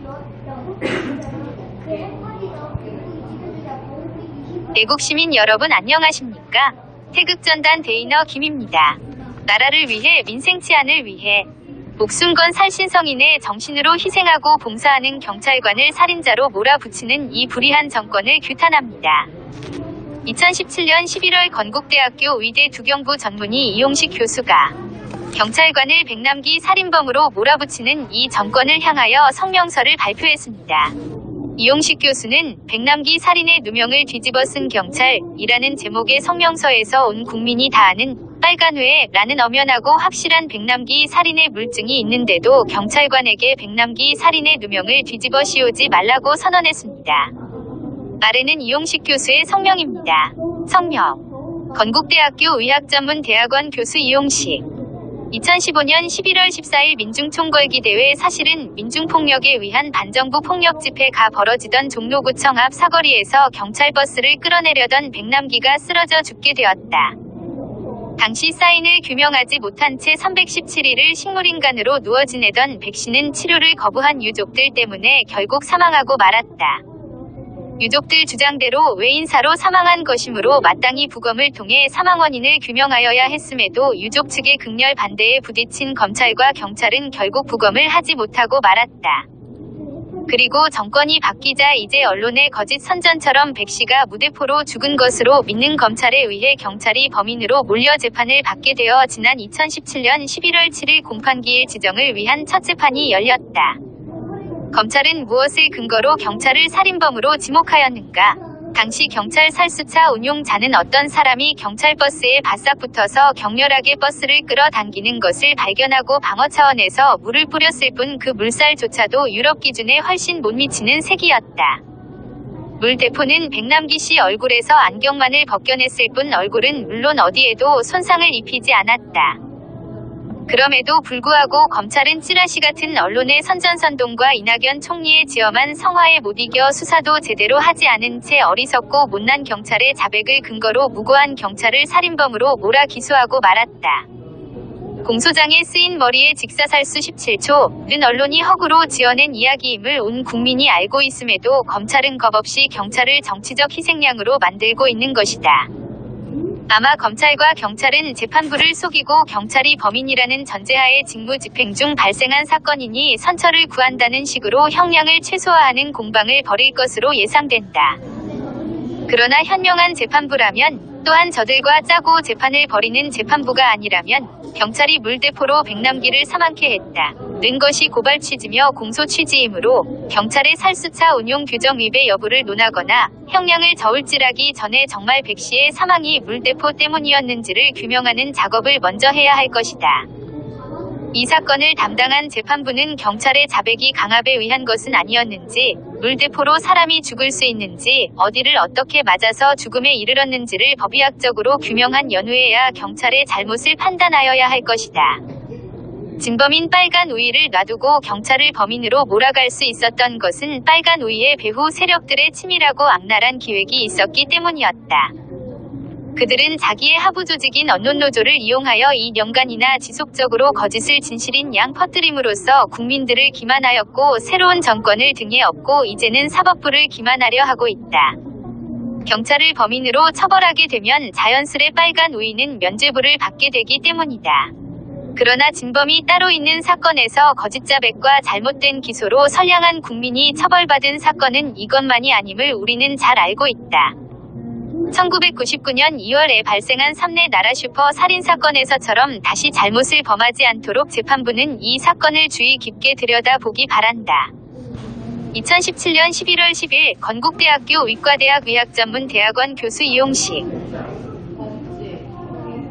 애국 시민 여러분 안녕하십니까? 태극전단 데이너 김입니다. 나라를 위해 민생 치안을 위해 목숨 건 살신성인의 정신으로 희생하고 봉사하는 경찰관을 살인자로 몰아붙이는 이 불의한 정권을 규탄합니다. 2017년 11월 건국대학교 의대 두경부 전문의 이용식 교수가 경찰관을 백남기 살인범으로 몰아붙이는 이 정권을 향하여 성명서를 발표했습니다. 이용식 교수는 백남기 살인의 누명을 뒤집어 쓴 경찰이라는 제목의 성명서에서 온 국민이 다 아는 빨간회라는 엄연하고 확실한 백남기 살인의 물증이 있는데도 경찰관에게 백남기 살인의 누명을 뒤집어 씌우지 말라고 선언했습니다. 아래는 이용식 교수의 성명입니다. 성명. 건국대학교 의학전문대학원 교수 이용식. 2015년 11월 14일 민중총궐기대회. 사실은 민중폭력에 의한 반정부 폭력 집회가 벌어지던 종로구청 앞 사거리에서 경찰버스를 끌어내려던 백남기가 쓰러져 죽게 되었다. 당시 사인을 규명하지 못한 채 317일을 식물인간으로 누워 지내던 백 씨는 치료를 거부한 유족들 때문에 결국 사망하고 말았다. 유족들 주장대로 외인사로 사망한 것이므로 마땅히 부검을 통해 사망 원인을 규명하여야 했음에도 유족 측의 극렬 반대에 부딪힌 검찰과 경찰은 결국 부검을 하지 못하고 말았다. 그리고 정권이 바뀌자 이제 언론의 거짓 선전처럼 백 씨가 무대포로 죽은 것으로 믿는 검찰에 의해 경찰이 범인으로 몰려 재판을 받게 되어 지난 2017년 11월 7일 공판기일 지정을 위한 첫 재판이 열렸다. 검찰은 무엇을 근거로 경찰을 살인범으로 지목하였는가? 당시 경찰 살수차 운용자는 어떤 사람이 경찰버스에 바싹 붙어서 격렬하게 버스를 끌어당기는 것을 발견하고 방어 차원에서 물을 뿌렸을 뿐 그 물살조차도 유럽 기준에 훨씬 못 미치는 색이었다. 물대포는 백남기 씨 얼굴에서 안경만을 벗겨냈을 뿐 얼굴은 물론 어디에도 손상을 입히지 않았다. 그럼에도 불구하고 검찰은 찌라시 같은 언론의 선전선동과 이낙연 총리의 지엄한 성화에 못 이겨 수사도 제대로 하지 않은 채 어리석고 못난 경찰의 자백을 근거로 무고한 경찰을 살인범으로 몰아 기소하고 말았다. 공소장에 쓰인 머리에 직사살수 17초는 언론이 허구로 지어낸 이야기임을 온 국민이 알고 있음에도 검찰은 겁없이 경찰을 정치적 희생양으로 만들고 있는 것이다. 아마 검찰과 경찰은 재판부를 속이고 경찰이 범인이라는 전제하에 직무집행 중 발생한 사건이니 선처를 구한다는 식으로 형량을 최소화하는 공방을 벌일 것으로 예상된다. 그러나 현명한 재판부라면, 또한 저들과 짜고 재판을 벌이는 재판부가 아니라면 경찰이 물대포로 백남기를 사망케 했다는 것이 고발 취지며 공소 취지이므로 경찰의 살수차 운용 규정 위배 여부를 논하거나 형량을 저울질하기 전에 정말 백 씨의 사망이 물대포 때문이었는지를 규명하는 작업을 먼저 해야 할 것이다. 이 사건을 담당한 재판부는 경찰의 자백이 강압에 의한 것은 아니었는지, 물대포로 사람이 죽을 수 있는지, 어디를 어떻게 맞아서 죽음에 이르렀는지를 법의학적으로 규명한 연후에야 경찰의 잘못을 판단하여야 할 것이다. 진범인 빨간 우이를 놔두고 경찰을 범인으로 몰아갈 수 있었던 것은 빨간 우이의 배후 세력들의 치밀하고 악랄한 기획이 있었기 때문이었다. 그들은 자기의 하부 조직인 언론노조를 이용하여 2년간이나 지속적으로 거짓을 진실인 양 퍼뜨림으로써 국민들을 기만하였고 새로운 정권을 등에 업고 이제는 사법부를 기만하려 하고 있다. 경찰을 범인으로 처벌하게 되면 자연스레 빨간 우이는 면죄부를 받게 되기 때문이다. 그러나 진범이 따로 있는 사건에서 거짓자백과 잘못된 기소로 선량한 국민이 처벌받은 사건은 이것만이 아님을 우리는 잘 알고 있다. 1999년 2월에 발생한 삼내 나라 슈퍼 살인사건에서처럼 다시 잘못을 범하지 않도록 재판부는 이 사건을 주의 깊게 들여다보기 바란다. 2017년 11월 10일 건국대학교 의과대학 의학전문대학원 교수 이용식